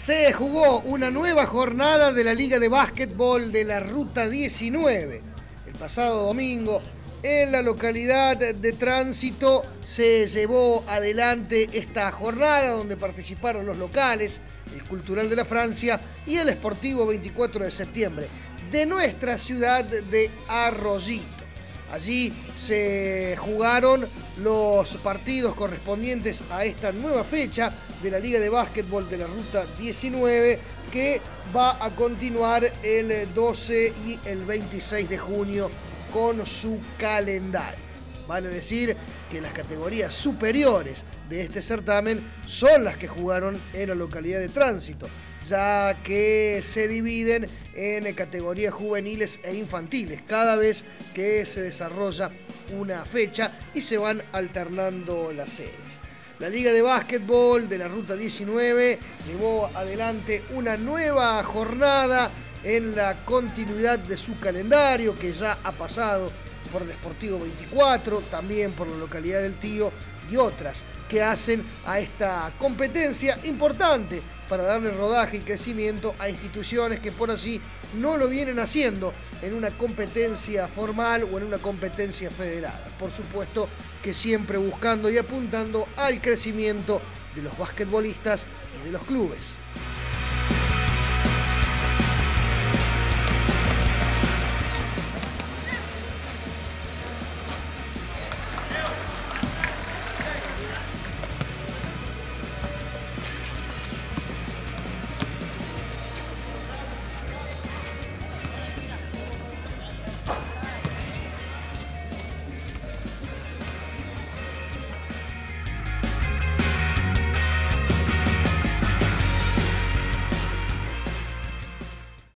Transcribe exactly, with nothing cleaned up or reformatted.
Se jugó una nueva jornada de la Liga de Básquetbol de la Ruta diecinueve. El pasado domingo, en la localidad de Tránsito, se llevó adelante esta jornada donde participaron los locales, el Cultural de la Francia y el Sportivo veinticuatro de septiembre, de nuestra ciudad de Arroyito. Allí se jugaron los partidos correspondientes a esta nueva fecha de la Liga de Básquetbol de la Ruta diecinueve, que va a continuar el doce y el veintiséis de junio con su calendario. Vale decir que las categorías superiores de este certamen son las que jugaron en la localidad de Tránsito, ya que se dividen en categorías juveniles e infantiles cada vez que se desarrolla una fecha y se van alternando las series. La Liga de Básquetbol de la Ruta diecinueve llevó adelante una nueva jornada en la continuidad de su calendario, que ya ha pasado por el Sportivo veinticuatro, también por la localidad del Tío y otras que hacen a esta competencia importante para darle rodaje y crecimiento a instituciones que por así no lo vienen haciendo en una competencia formal o en una competencia federada. Por supuesto que siempre buscando y apuntando al crecimiento de los basquetbolistas y de los clubes.